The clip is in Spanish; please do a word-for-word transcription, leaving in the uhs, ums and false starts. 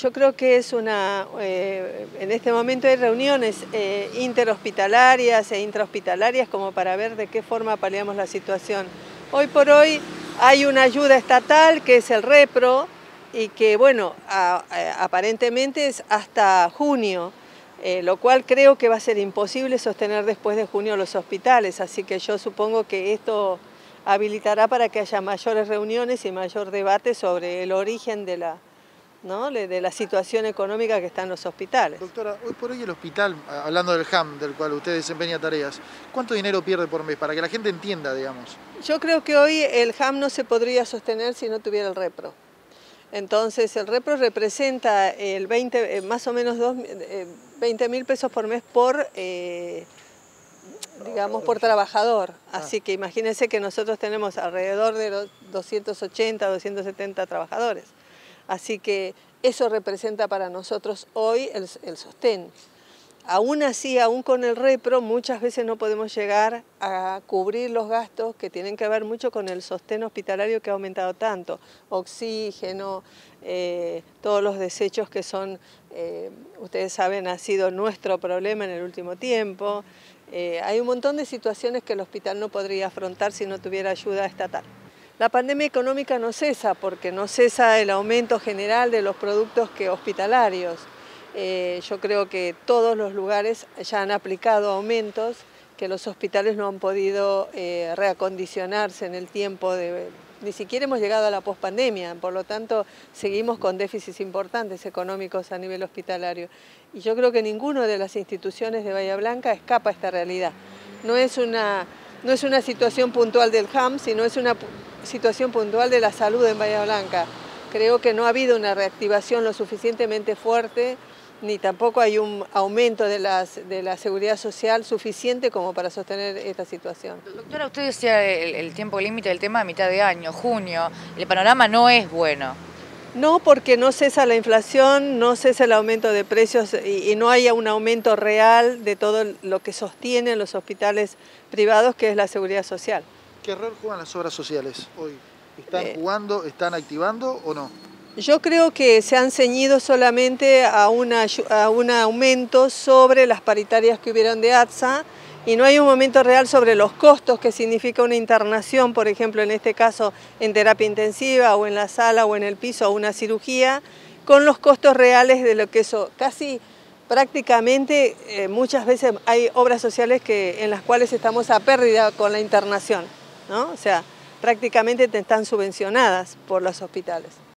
Yo creo que es una, eh, en este momento hay reuniones eh, interhospitalarias e intrahospitalarias como para ver de qué forma paliamos la situación. Hoy por hoy hay una ayuda estatal que es el Repro y que, bueno, a, a, aparentemente es hasta junio, eh, lo cual creo que va a ser imposible sostener después de junio los hospitales, así que yo supongo que esto habilitará para que haya mayores reuniones y mayor debate sobre el origen de la ¿no? de la situación económica que está en los hospitales. Doctora, hoy por hoy el hospital, hablando del H A M, del cual usted desempeña tareas, ¿cuánto dinero pierde por mes? Para que la gente entienda, digamos. Yo creo que hoy el H A M no se podría sostener si no tuviera el Repro. Entonces el Repro representa el veinte, más o menos veinte mil pesos por mes por, eh, digamos, por trabajador. Así que imagínense que nosotros tenemos alrededor de los doscientos ochenta, doscientos setenta trabajadores. Así que eso representa para nosotros hoy el, el sostén. Aún así, aún con el Repro, muchas veces no podemos llegar a cubrir los gastos que tienen que ver mucho con el sostén hospitalario que ha aumentado tanto. Oxígeno, eh, todos los desechos que son, eh, ustedes saben, ha sido nuestro problema en el último tiempo. Eh, hay un montón de situaciones que el hospital no podría afrontar si no tuviera ayuda estatal. La pandemia económica no cesa porque no cesa el aumento general de los productos que hospitalarios. Eh, yo creo que todos los lugares ya han aplicado aumentos que los hospitales no han podido eh, reacondicionarse en el tiempo de... Ni siquiera hemos llegado a la pospandemia, por lo tanto seguimos con déficits importantes económicos a nivel hospitalario. Y yo creo que ninguna de las instituciones de Bahía Blanca escapa a esta realidad. No es una, no es una situación puntual del H A M, sino es una situación puntual de la salud en Bahía Blanca. Creo que no ha habido una reactivación lo suficientemente fuerte, ni tampoco hay un aumento de, las, de la seguridad social suficiente como para sostener esta situación. Doctora, usted decía el, el tiempo límite del tema a mitad de año, junio. El panorama no es bueno. No, porque no cesa la inflación, no cesa el aumento de precios y, y no haya un aumento real de todo lo que sostienen los hospitales privados, que es la seguridad social. ¿Qué rol juegan las obras sociales hoy? ¿Están eh, jugando, están activando o no? Yo creo que se han ceñido solamente a, una, a un aumento sobre las paritarias que hubieron de A T S A y no hay un aumento real sobre los costos que significa una internación, por ejemplo, en este caso en terapia intensiva o en la sala o en el piso o una cirugía, con los costos reales de lo que eso casi... Prácticamente eh, muchas veces hay obras sociales que, en las cuales estamos a pérdida con la internación, ¿no? O sea, prácticamente están subvencionadas por los hospitales.